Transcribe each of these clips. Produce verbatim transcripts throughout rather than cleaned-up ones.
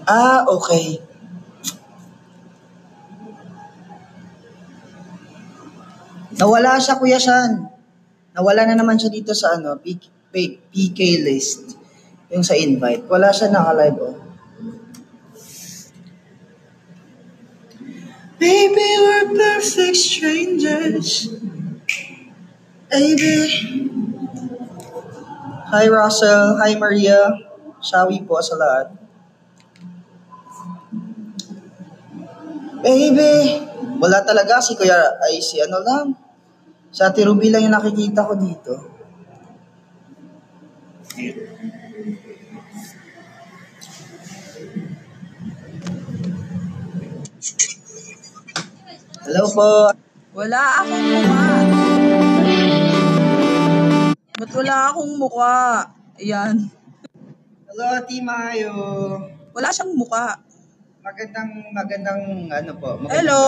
Ah, okay. Nawala siya, Kuya Shan. Nawala na naman siya dito sa ano, P K, P K list. Yung sa invite. Wala siya naka-live, oh. Baby, we're perfect strangers. Baby. Hi, Russell. Hi, Maria. Shawi po sa lahat. Baby. Wala talaga si Kuya, ay si ano lang. Sa Ate Ruby lang yung nakikita ko dito. Hello po. Wala akong mukha. Ba't wala akong mukha? Ayan. Hello, Ate Mayo. Wala siyang mukha. Magandang, magandang, ano po. Magandang Hello!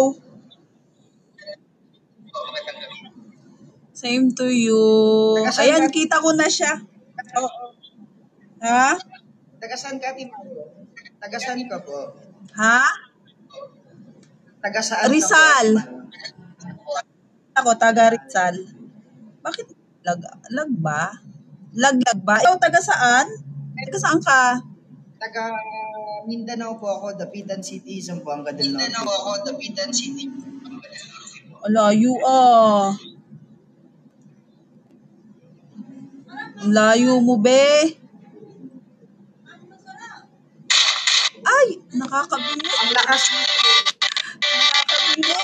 Same to you. Ayan, kita ko na siya. Oo. Ha? Tagasan ka, Ate Mayo? Tagasan ka po? Ha? Tagasaan Rizal. ka po? Ako, taga Rizal. Bakit lag, lag ba? Laglag ba? Ikaw, taga saan? Taga saan ka? Taga Mindanao po ako, Dapitan City, Zamboanga del Norte. Mindanao ako, Dapitan City. Layo ah. Layo mo, be. Ay, nakakabingi. Ang lakas mo. Nakakabingi.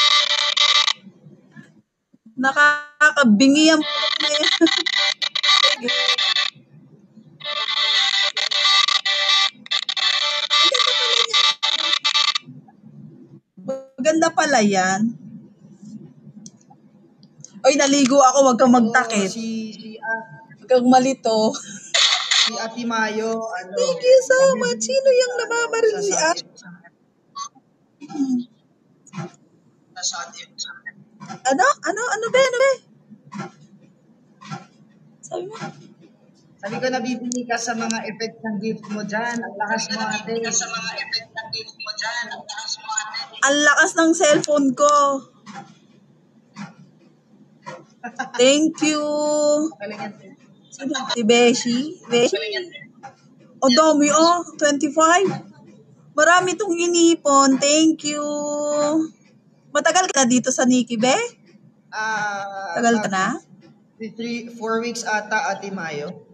Nakakabingi ang putok na yan. Maganda pala yan. Oy, naligo ako, wag kang magtakip. Oh, si, si, uh, Wag kang malito. si Ate Mayo, ano, Thank you so much. Sino yung nababaril si Ate? Ano? Ano? Ano ba? Ano ba? Sabi mo? Sabi ko, nabibili ka sa mga effect ng gift mo dyan. Ang lakas mo, ate. Sa mga effect ng gift mo dyan. Ang lakas mo, ate. Ang lakas ng cellphone ko. Thank you. Sino? Si Beshi? Beshi? O, dami oh. twenty-five. Marami itong inipon. Thank you. Matagal ka na dito sa Nikki, be? Ah, Tagal ka na? Three, four weeks ata, Ate Mayo.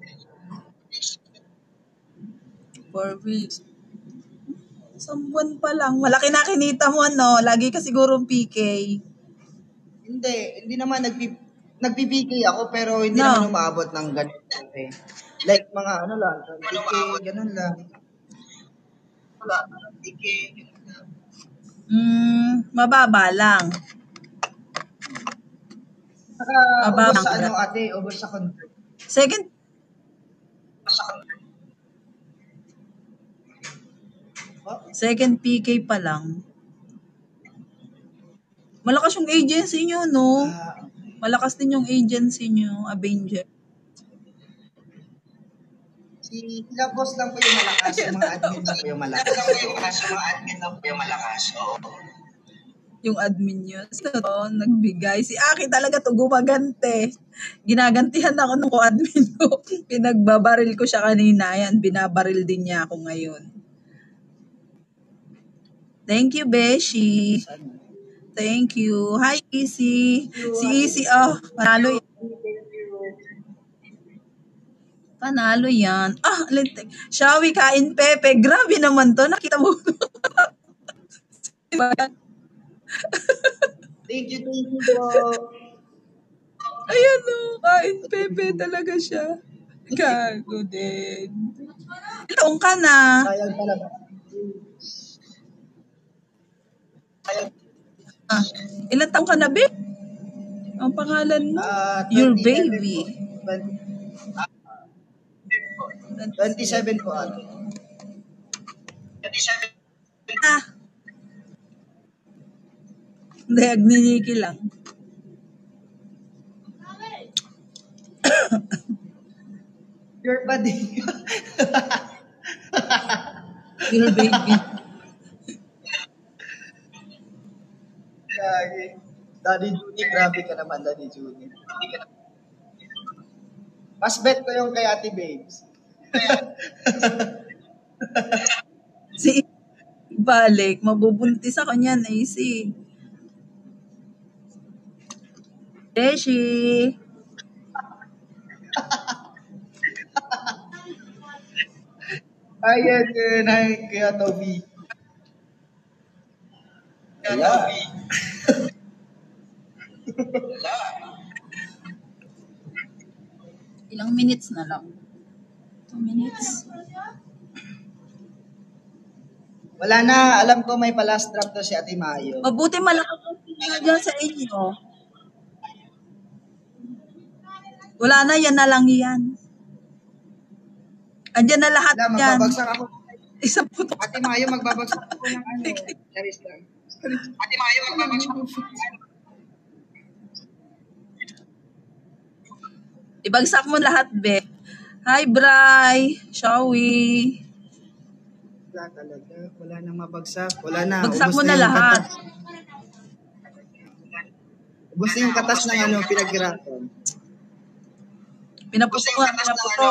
Four weeks. Isang buwan pa lang. Malaki na kinita mo, ano? Lagi ka siguro P K. Hindi, hindi naman nagpi, nagpipigay ako, pero hindi No. naman umabot ng ganito. Okay. Like mga ano lang, twenty K, ganun lang. Wala, twenty K, ganun lang. Mm, mababa lang. Saka, Mababa ubos sa lang. ano, ate, ubos sa convert. Second, Sa convert. Oh, second P K pa lang. Malakas yung agency nyo, no? ah, Malakas din yung agency nyo, Avenger. si sila boss lang po yung malakas, yung mga admin lang po yung malakas. Yung mga admin lang po yung malakas. Oo. Yung admin nyo. So, nagbigay. Si Aki talaga to gumagante. Ginagantihan ako ng ko-admin ko. Pinagbabaril ko siya kanina. Yan, binabaril din niya ako ngayon. Thank you, Beshi. Thank you. Hi, Easy. Si Easy, oh, panalo yan. Panalo yan. Ah, lintik. Shawi, kain pepe. Grabe naman to. Nakita mo. Thank you, thank you po. Ayan o, kain pepe talaga siya. Gago din. Taong ka na. Sayang pala ba? Sayang. Ah, ilan taong ka na, babe? Ang pangalan mo? Uh, Your baby. twenty-seven po ate. twenty-seven. Ah. Hindi, agniniki lang. Your body. Dear baby. Gagi. Daddy Judy, grabe ka naman, Daddy Judy. Mas bet ko yung kay Ate Babes. Si balik, mabubuntis ako niyan, A C. Beshi. Ayan, yun, ay, kaya Toby. Kaya Toby. Ilang minutes na lang? Two minutes. Wala na, alam ko may pa-last drop to si Ate Mayo. Mabuti malakas ang signal dyan sa inyo. Wala na, yan na lang yan. Andyan na lahat Wala, yan. magbabagsak ako. Isang puto. Ate Mayo, magbabagsak ako ng ano. Charis lang. Ate Mayo, magbabagsak ako. Ibagsak mo lahat, be. Hi, Bri. Shawi. Wala talaga. Wala nang mabagsak. Wala na. Bagsak Ubus mo na yung lahat. katas. Ubus na yung katas ng ano, pinaghirapan. Pinaputok mo, pinaputok.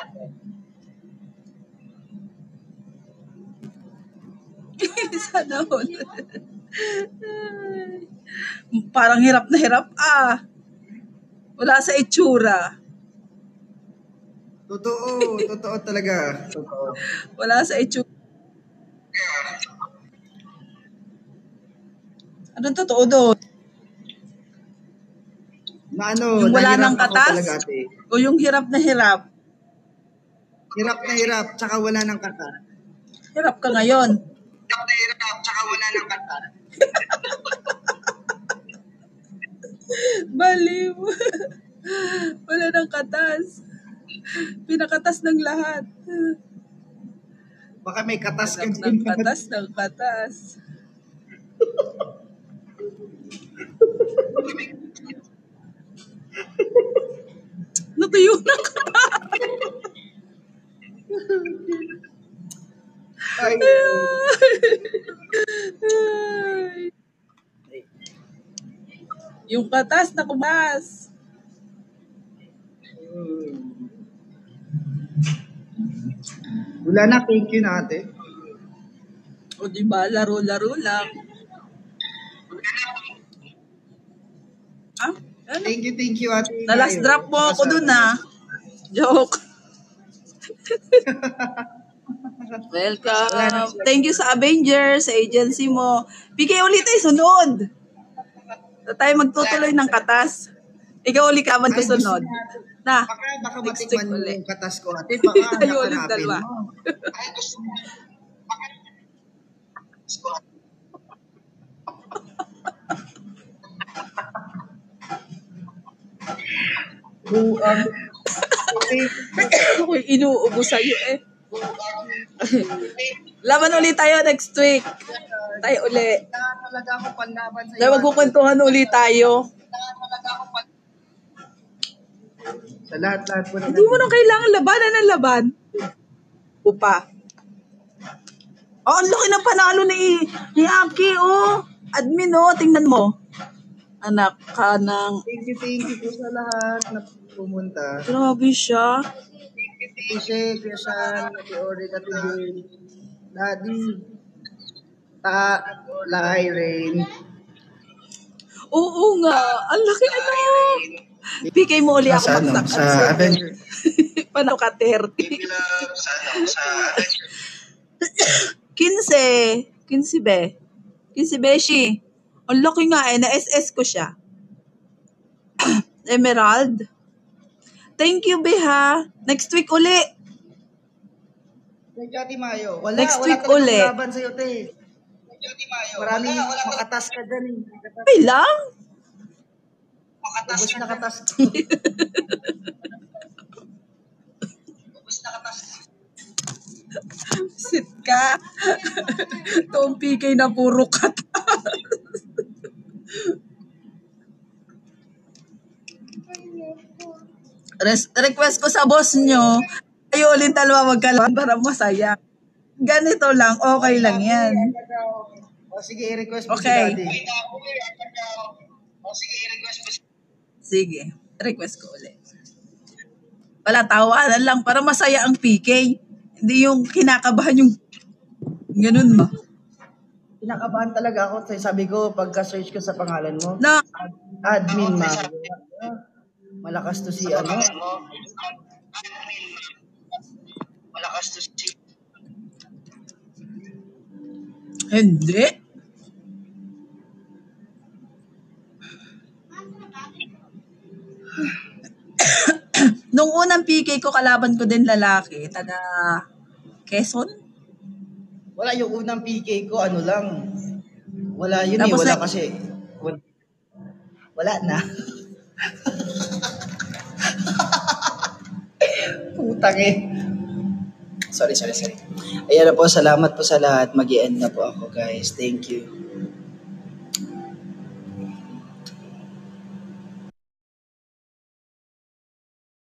Sana all. Parang hirap na hirap ah. Wala sa itsura. Totoo. Totoo talaga. Totoo. Wala sa itsura. Anong totoo doon? Na ano, Yung wala nahirap ng ako katas? talaga, ate. O yung hirap na hirap? Hirap na hirap, tsaka wala ng katas. Hirap ka ngayon. Hirap na hirap, tsaka wala ng katas. Baliw. Wala ng katas. Pinakatas ng lahat. Baka may katas ka Ng, ng katas, ng katas. Natuyo na ka. Ay, Yung katas na kumas. wala na, thank you na ate. O diba, laro-laro lang. Ah, ano? Thank you, thank you ate. Na-last Mayo. drop mo ako dun ah. Joke. Welcome. Thank you sa Avengers, sa agency mo. P K ulit tayo sunod. Na tayo magtutuloy ng katas. Ikaw ulit ka man ko Ay, gusto sunod. natin. Na, Baka, baka next matikman week mo ulit. yung katas ko ate. Baka Tayo ulit hanapin dalawa. mo. Ay, gusto mo. Baka Buang. Ako'y inuubo sa'yo eh. Laban ulit tayo next week. Tayo ulit. Kailangan talaga ako panlaban sa Dahil magkukwentuhan ulit tayo. Sa lahat-lahat po na. Hindi mo nang kailangan labanan ng laban. Upa. Oh, ang laki ng panalo ni, ni Aki, oh. Admin, oh. Tingnan mo. Anak ka ng... Thank you, thank you po sa lahat na pumunta. Grabe siya. Ishe, Krishan, Ate Ori, Ate Jane, Daddy, Ta, Lai, Rain. Oo nga. Ang laki, ano. Bigay mo uli ako Sa ano? bagsak. Sa Avenger. Paano ka thirty? Sa ano? Sa Avenger. quince. quince be. quince beshi. Ang laki nga eh. Na-S S ko siya. Emerald. Thank you, be ha. Next week uli. Thank you, Ate Mayo. Wala, Next wala week talagang uli. laban sa'yo, te. Thank you, Ate Mayo. Maraming makatas ka dyan. eh. Makatas. Okay lang. Ubus na katas. Ubus na katas. Sit ka. Toong P K na puro katas. Res- request ko sa boss nyo, kayo ulit dalawa magkalaban para masaya. ganito lang, okay lang yan. O sige, i-request mo Okay. si daddy. Sige, request ko ulit. Wala, tawanan lang para masaya ang P K. Hindi yung kinakabahan yung ganun ba? Kinakabahan talaga ako. Sabi ko, pagka-search ko sa pangalan mo, Na, admin ma. Malakas to si ano. hindi. Nung unang P K ko, kalaban ko din lalaki, taga Quezon. Wala yung unang P K ko, ano lang. Wala yun Tapos eh, wala like- kasi. Wala, wala na. Putang eh. Sorry, sorry, sorry. Ayan na po, salamat po sa lahat. Mag-i-end na po ako guys. Thank you.